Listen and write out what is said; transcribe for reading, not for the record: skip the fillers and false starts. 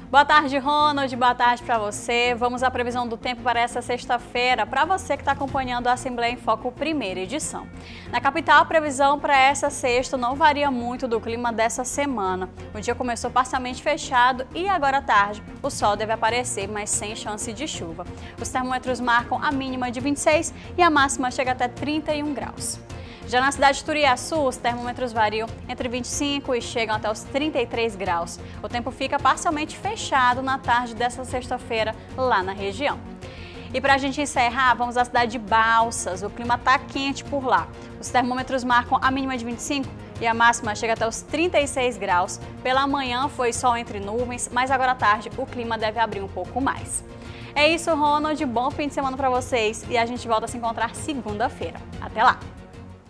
Boa tarde, Ronald. Boa tarde para você. Vamos à previsão do tempo para essa sexta-feira, para você que está acompanhando a Assembleia em Foco primeira edição. Na capital, a previsão para essa sexta não varia muito do clima dessa semana. O dia começou parcialmente fechado e agora à tarde o sol deve aparecer, mas sem chance de chuva. Os termômetros marcam a mínima de 26 e a máxima chega até 31 graus. Já na cidade de Turiaçu, os termômetros variam entre 25 e chegam até os 33 graus. O tempo fica parcialmente fechado na tarde dessa sexta-feira lá na região. E para a gente encerrar, vamos à cidade de Balsas. O clima está quente por lá. Os termômetros marcam a mínima de 25 e a máxima chega até os 36 graus. Pela manhã foi sol entre nuvens, mas agora à tarde o clima deve abrir um pouco mais. É isso, Ronald. Bom fim de semana para vocês e a gente volta a se encontrar segunda-feira. Até lá!